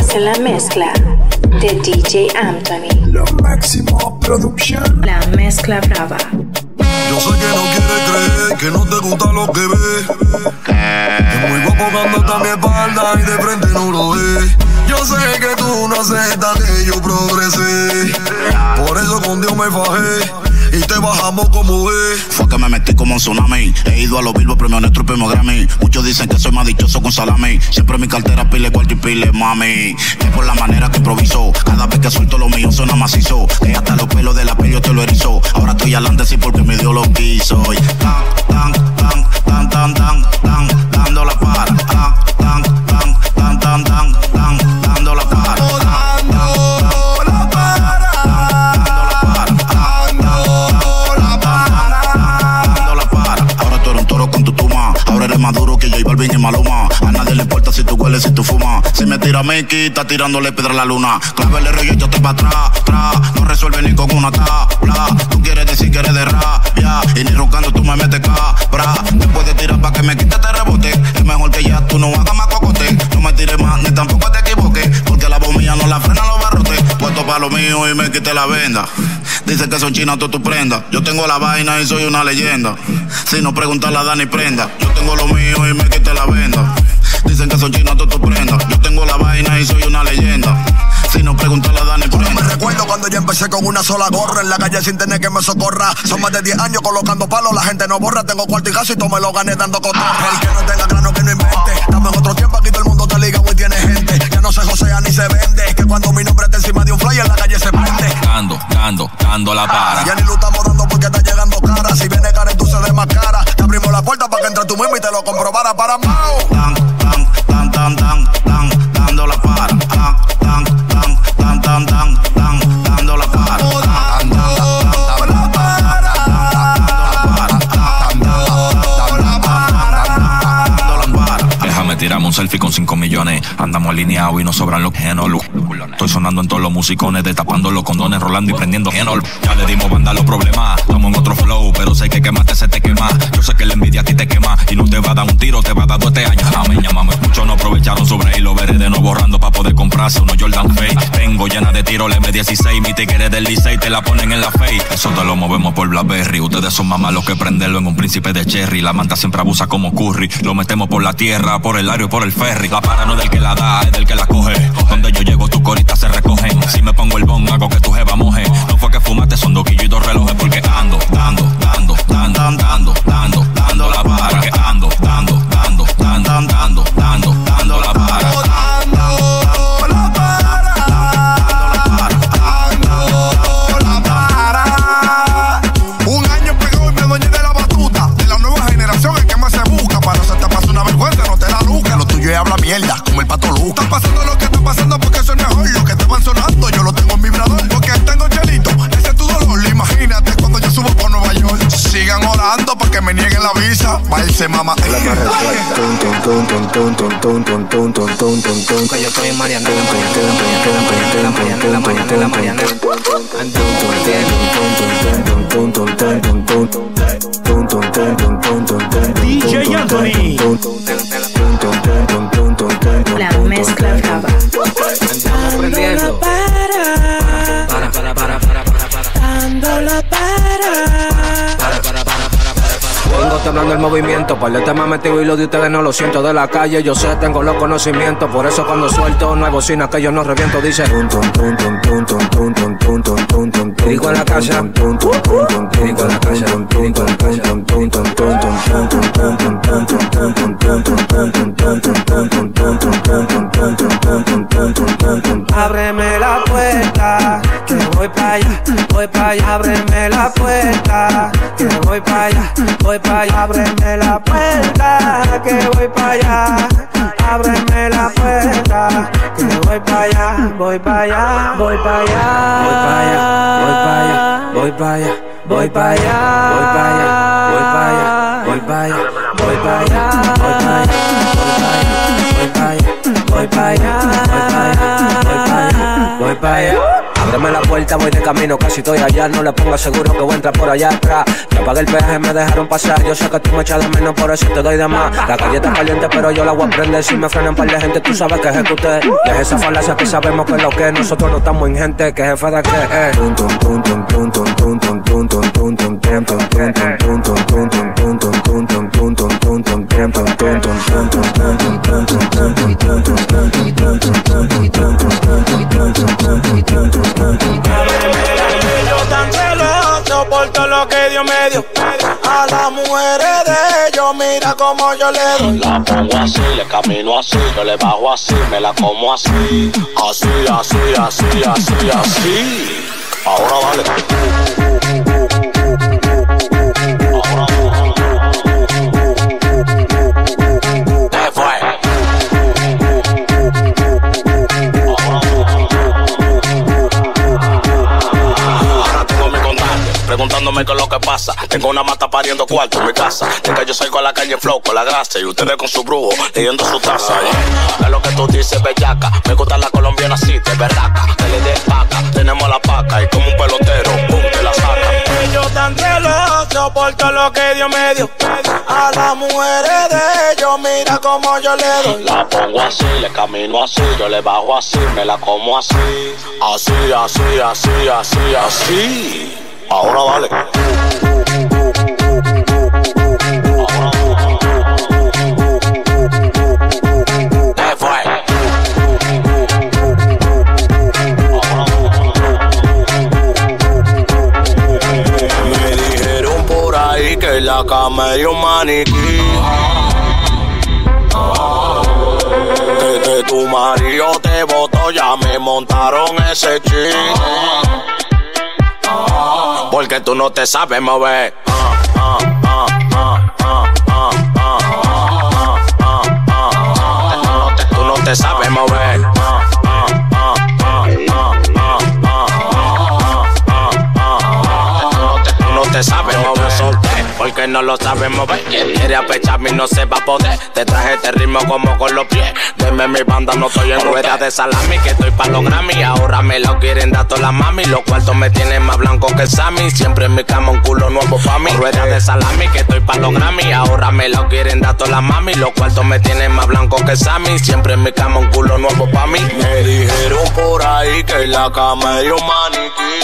Estás en la mezcla de DJ Anthony. Lo máximo producción. La mezcla brava. Yo sé que no quieres creer, que no te gusta lo que ves. Es muy guapo cuando está a mi espalda y de frente no lo ves. Yo sé que tú no aceptas que yo progresé. Por eso con Dios me fajé y te bajamos como es. Fue que me metí como un tsunami. He ido a los Bilbo, premio Nuestro, premio Grammy. Muchos dicen que soy más dichoso con salami. Siempre en mi cartera pile, cuarto y pile, mami. Es por la manera que improviso. Cada vez que suelto lo mío suena macizo. Que hasta los pelos de la piel yo te lo erizo. Ahora estoy adelante sí porque mi Dios lo quiso. Y tan, dando la para. Tan, dando la para. Ahora eres más duro que J Balvin y Maluma. A nadie le importa si tú hueles, si tú fumas. Si me tira Mickey, está tirándole piedra a la luna. Clave el rollo y yo te pa' atrás. No resuelve ni con una tabla. Tú quieres decir que eres de rabia y ni roncando tú me metes cabra. Te puedes tirar pa' que me quite este rebote. Es mejor que ya tú no hagas más cocote. No me tires más ni tampoco te equivoques, porque la voz mía no la frena los barrotes. Puesto pa' lo mío y me quite la venda. Dice que son chinas todas tus prendas. Yo tengo la vaina y soy una leyenda. Si no preguntas la Dani prenda. Yo tengo lo mío y me quité la venda. Dicen que son chinas todas tus prendas. Yo tengo la vaina y soy una leyenda. Si no preguntas la Dani prenda. Me recuerdo cuando yo empecé con una sola gorra en la calle sin tener que me socorra. Son más de 10 años colocando palos, la gente no borra. Tengo cuarto y gaso y todo me lo gané dando cotorra. El que no tenga grano que no invente. Estamos en otro tiempo, aquí todo el mundo está ligado y tiene gente. Ya no se josea ni se vende. Que cuando mi nombre está encima de un flyer en la calle se prende. Dando la para. Ya ni lo estamos dando porque está llegando cara. Si viene cara tú se de más cara. Te abrimos la puerta para que entre tú mismo y te lo comprobara para Mao. Dando la para. Dando la para. Déjame tirarme un selfie con 5 millones. Andamos alineados y nos sobran los genos. Estoy sonando en todos los musicones, destapando los condones, rolando y prendiendo genol. Ya le dimos banda a los problemas, estamos en otro flow, pero sé que quemaste se te quema. Yo sé que la envidia a ti te quema y no te va a dar un tiro, te va a dar 2 este año. Llámame, muchos no aprovecharon sobre él, lo veré de nuevo borrando para poder comprarse unos Jordan Fake. Tengo llena de tiros, le M16, mi tigre del Licey te la ponen en la face. Eso te lo movemos por Blackberry, ustedes son más malos que prenderlo en un príncipe de cherry. La manta siempre abusa como curry, lo metemos por la tierra, por el aire y por el ferry. La para no es del que la da, es del que la coge. Donde yo llego tu corita se recogen. Si me pongo el bon, hago que tu jeva moje. No fue que fumaste, son 2 quillos y 2 relojes. Porque ando la para. Porque ando la para. Un año pegado y me dueñé de la batuta. De la nueva generación el que más se busca. Para no se te pase una vergüenza, no te la luca. Lo tuyo es habla mierda, como el pato Luca. Está pasando lo que está pasando porque eso es mejor. Lo que te van sonando yo lo tengo en vibrador. Porque tengo chelito, ese es tu dolor. Imagínate cuando yo subo por Nueva York. Sigan orando para que me nieguen la visa. Va irse mamá. Que yo estoy en Mariana. DJ Anthony. La mezcla brava. Aprendiendo. Vengo temblando el movimiento, par de temas metido y lo de ustedes no lo siento. De la calle yo sé, tengo los conocimientos. Por eso cuando suelto no hay bocina que yo no reviento. Dice Rico en la casa, Rico en la casa, Rico en la casa. Ábreme la puerta, que voy pa' allá, ábreme la puerta, que voy pa' allá, ábreme la puerta, que voy pa' allá, ábreme la puerta, que voy pa' allá, voy pa' allá, voy pa' allá, voy pa' allá, voy pa' allá, voy pa' allá, voy pa' allá, voy pa' allá, voy pa' allá, voy pa' allá, voy pa' allá, voy pa' allá, voy pa' allá, voy pa' allá, voy pa' allá. Ábreme la puerta, voy de camino, casi estoy allá. No le pongo seguro que voy a entrar por allá atrás. Ya pagué el peaje, me dejaron pasar. Yo sé que tú me echas de menos, por eso te doy de más. La calle está caliente, pero yo la voy a prender. Si me frenan un par de gente, tú sabes que ejecuté. Deja esa falacia que sabemos que es lo que es. Nosotros no estamos en gente, que jefe de qué. Yo tan celoso por todo lo que Dios me dio. A las mujeres de ellos, mira como yo le doy. La pongo así, le camino así, yo le bajo así, me la como así. Así, así, así, así, así. Ahora vale. Preguntándome qué es lo que pasa. Tengo una mata pariendo cuarto en mi casa. De que yo salgo a la calle en flow con la grasa y ustedes con su brujo leyendo su taza. Es lo que tú dices, bellaca. Me gusta la colombiana así, de berraca. Que le dé paca, tenemos la paca y como un pelotero, pum, te la saca. Yo tan celoso por todo lo que Dios me dio. A las mujeres de ellos, mira como yo le doy. La pongo así, le camino así, yo le bajo así, me la como así. Así, así, así, así, así. Ahora vale. Me dijeron por ahí que en la cama hay un maniquí. Que tu marido te botó, ya me montaron ese ching. Porque tú no te sabes mover. Tú no te sabes mover. Tú no te sabes mover. Solté porque no lo sabes mover. Quien quiere apecharme no se va a poder. Te traje este ritmo como con los pies. Deme mi banda, no estoy en rueda de salami. Que estoy pa' los Grammy. Ahora me lo quieren dar todas las mami. Los cuartos me tienen más blanco que el Sammy. Siempre en mi cama un culo nuevo pa' mí. Rueda de salami, que estoy pa' los Grammy. Ahora me lo quieren dar todas las mami. Los cuartos me tienen más blanco que el Sammy. Siempre en mi cama un culo nuevo pa' mí. Me dijeron por ahí que en la cama hay un maniquí.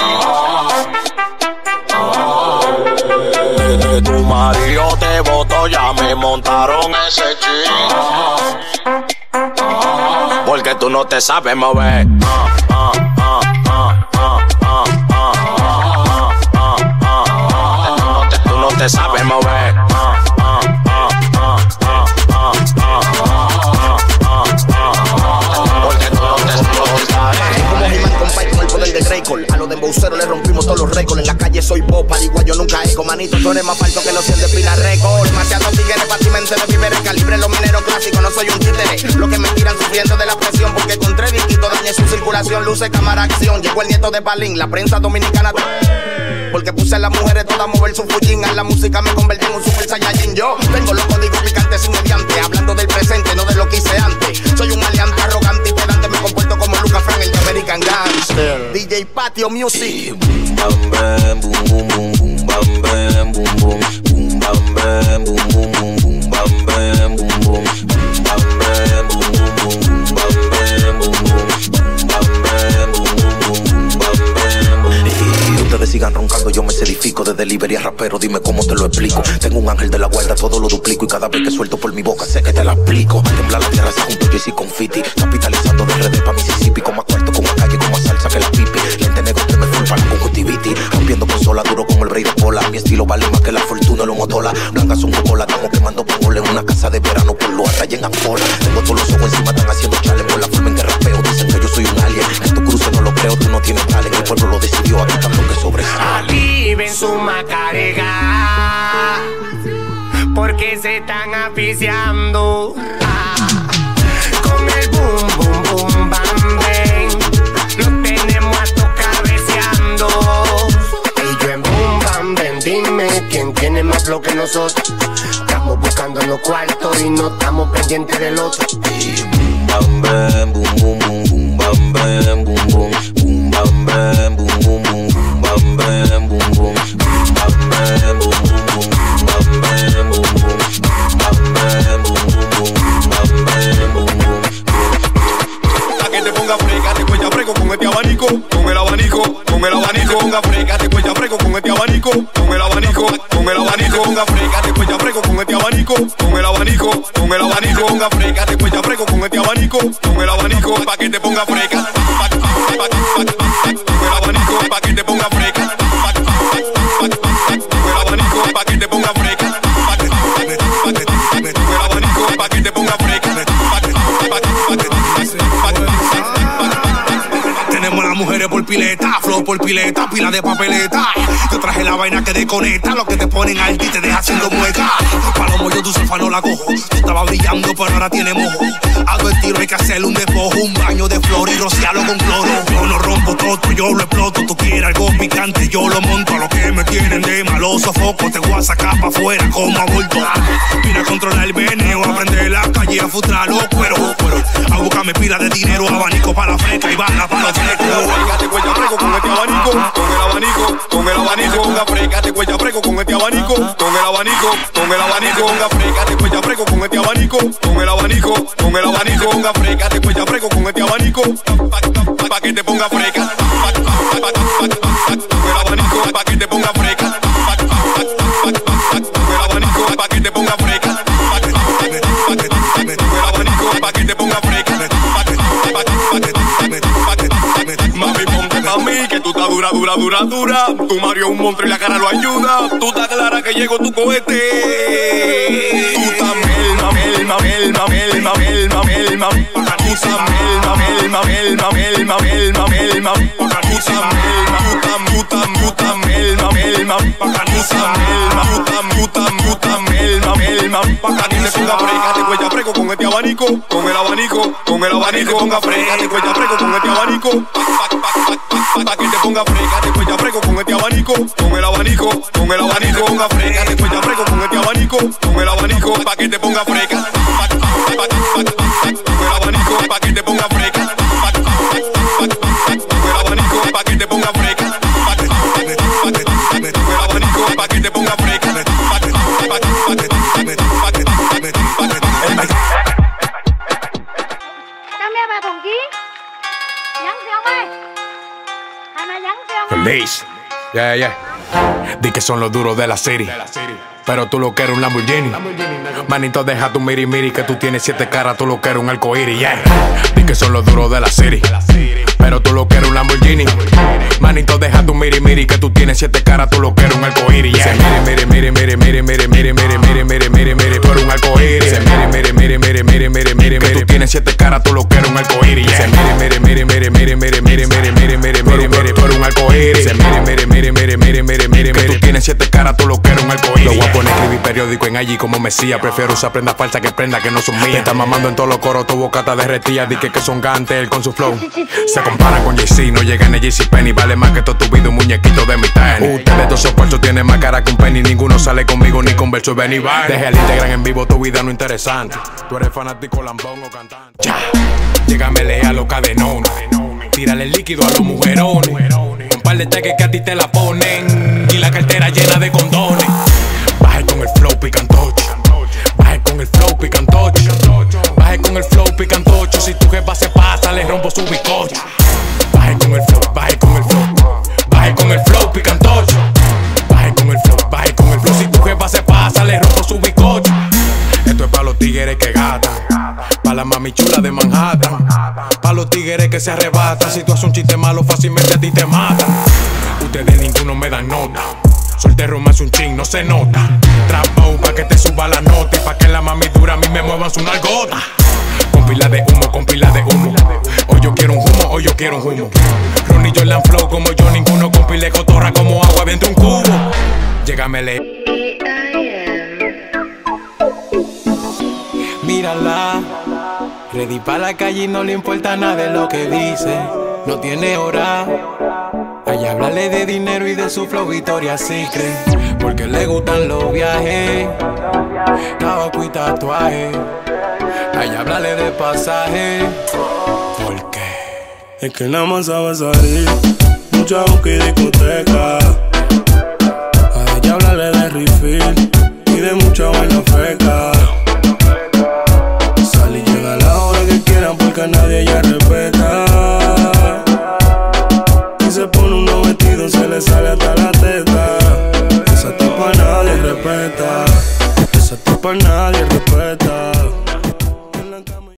Tu marido te botó, ya me montaron ese ching. Porque tú no te sabes mover. Tú no te sabes mover. Porque tú no te sabes mover. Como He-Man con Pipe con el poder de Greycore. A los de embauceros le rompimos todos los récords. En la calle soy Bob, pariguayo nunca eco. Manito, tú eres más falso que los 100 de Pina Record. Demasiados tigres fácilmente de víveres. Calibre los mineros clásicos, no soy un títere. Los que me tiran sufriendo de la presión. Porque con 3 disquitos dañé su circulación. Luce, cámara, acción. Llegó el nieto de Balín, la prensa dominicana. Porque puse a las mujeres todas a mover su fullín. A la música me convertí en un super saiyajin. Yo tengo los códigos picantes sin mediante. Hablando del presente, no de lo que hice antes. Soy un maleante, arrogante y pedante. Me comporto como Lucas Frank, el de American Gangster. DJ Patio Music. Boom bam bam, boom boom boom, boom bam bam, boom boom, boom bam bam, boom boom boom, boom bam bam, boom boom, boom bam bam, boom boom boom, boom bam bam, boom boom, boom bam bam, boom boom boom, bam bam. Y ustedes sigan roncando, yo me edifico de delivery a rapero, dime cómo te lo explico. Tengo un ángel de la guarda, todo lo duplico y cada vez que suelto por mi boca sé que te la aplico. Tembla la tierra, se junto Jay-Z con Fiti, capitalizando de redes pa' Mississippi, con más cuarto, con más calle, con más salsa que la pipi. Lente negro que me full para la conjuntivitis, rompiendo consola, duro como el rey de Pola. Mi estilo vale más que la fortuna, lo motola. Blancas son cola, estamos quemando pongola en una casa de verano por lo raya en Angola. Tengo todos los ojos encima, están haciendo challenge por la forma en que rapeo. Dicen que yo soy un alien, en tu cruce no lo creo, tú no tienes talent. El pueblo lo decidió, aquí tanto que sobresale. Viven su macarega, porque se están aficiando con el boom, boom, boom, bam, bang. Lo tenemos a tocar cabeceando. Y yo en boom, bam, bang, dime quién tiene más flow que nosotros. Estamos buscando los cuartos y no estamos pendientes del otro. Boom bam bam, boom boom boom, boom bam bam, boom boom, boom bam bam. te ponga fresca, te cuella fresco con este abanico, con el abanico, con el abanico, ponga fresca, te cuella fresco con este abanico, con el abanico, con el abanico, ponga fresca, te cuella fresco con este abanico, con el abanico, con el abanico, ponga fresca, te cuella fresco con este abanico, con el abanico, pa' que te ponga fresca, con el abanico, pa' que te ponga fresca, con el abanico, pa' que te ponga fresca, con el abanico, pa' que te ponga fresca. Tenemos las mujeres por pileta, flow por pileta, pila de papeleta. Yo traje la vaina que desconecta, lo que te ponen al y te deja haciendo mueca. Palomo, yo tu cefa no la cojo. Tú estabas brillando, pero ahora tiene mojo. Hago el tiro, hay que hacerle un despojo, un baño de flor y rociarlo con cloro. Yo lo rompo todo, yo lo exploto. Tú quieres algo picante, yo lo monto. A lo que me tienen de malo sofoco, te voy a sacar pa' afuera como aborto. Vine a controlar el veneno, a prender la calle, a frustrar los cueros. A buscarme pila de dinero, abanico para la fresca y bala para los frescos. Te cuella fresco con este abanico, con el abanico, con el abanico, ponga fresca, te cuella fresco con este abanico, con el abanico, con el abanico, ponga fresca, te cuella fresco con este abanico, con el abanico, con el abanico, ponga fresca, te cuella fresco con este abanico, pa' que te ponga fresca, con el abanico, pa' que te ponga fresca, con el abanico, pa' que te ponga fresca, con el abanico, pa' que te ponga fresca. Mami, ponte pa' mí, que tú estás dura, dura, dura, dura. Tu Mario es un monstruo y la cara lo ayuda. Tú estás clara que llegó tu cohete. Tú estás melma, melma, melma, melma, melma, melma. Tú estás melma, melma, melma, melma, melma, melma. Tú estás melma, muta, melma, melma. Tú estás melma, muta, melma, melma. Pa' que te ponga fresca, te cuella fresco con este abanico, con el abanico, con el abanico, ponga fresca, te cuella fresco con este abanico. Pa' que te ponga fresca, te cuella fresco con este abanico, con el abanico, con el abanico, ponga fresca, te cuella fresco con este abanico, con el abanico, pa' que te ponga fresca, con el abanico, pa' que te ponga fresca, con el abanico, pa' que te ponga fresca, con el abanico, pa' que te ponga fresca. Feliz, yeah. Di que son los duros de la city, pero tú lo que eres un Lamborghini. Manito, deja tu miri miri, que tú tienes 7 caras, tú lo que eres un arcoíris, yeah. Di que son los duros de la city, pero tú lo que eres un Lamborghini. Manito, deja tu miri miri, que tú tienes 7 caras, tú lo que eres un arcoíris, yeah. Mire, tú eres un arcoíris. Mire, que tú tienes 7 caras, tú lo que eres un arcoíris, yeah. Mire, tú eres un arcoíris. Mire, que tú tienes 7 caras, tú lo que eres un arcoíris. Lo voy a poner a escribir periódico en allí como Mesías. Prefiero usar prendas falsas que prendas que no son mías. Te estás mamando en todos los coros, tu boca está derretida. Di que son Gantel con su flow. Se compara con Jay-Z, no llegan a JCPenney. Vale más que todo tu vida, un muñequito de mi tenis. Ustedes dos esfuerzos tienen más cara que un penny. Ninguno sale conmigo ni con verso y ven y va. Deja el Instagram en vivo, tu vida no interesante. Tú eres fanático, lambón o cantante. Ya, llégamele a los cadenones. Tírale el líquido a los mujerones. Un par de teques que a ti te la ponen. Y la cartera llena de condones. Baje con el flow picantocho. Baje con el flow picantocho. Baje con el flow picantocho. Si tu jefa se pasa, le rompo su bizcocho. Baje con el flow, baje con el flow. Baje con el flow picantocho. Baje con el flow, baje con el flow. Si tu jefa se pasa, le rompo su bizcocho. Esto es pa' los tigres que gatan, pa' la mami chula de Manhattan, pa' los tigres que se arrebatan. Si tú haces un chiste malo, fácilmente a ti te matan. Ustedes ninguno me dan nota. Soltero más un ching, no se nota. Trapo pa' que te suba la nota y pa' que la mami dura a mí me muevan su nalgota. Con pila de humo, con pila de humo. Hoy yo quiero un humo, hoy yo quiero un humo. Ronnie Jordan Flow como yo, ninguno con pile cotorra como agua dentro de un cubo. Llégamele. Mírala, ready pa' la calle y no le importa nada de lo que dice. No tiene hora, allá hablarle de dinero y de su flow Victoria's Secret. Porque le gustan los viajes, tabaco y tatuaje. Allá hablarle de pasaje. ¿Por qué? Es que nada más sabe salir, mucha boca y discoteca. A ella hablarle de refill y de mucha vaina feca. Sal y llega la hora que quieran porque que a nadie ella respeta. Y se pone unos vestidos, se le sale hasta la teta. Esa tipa nadie respeta.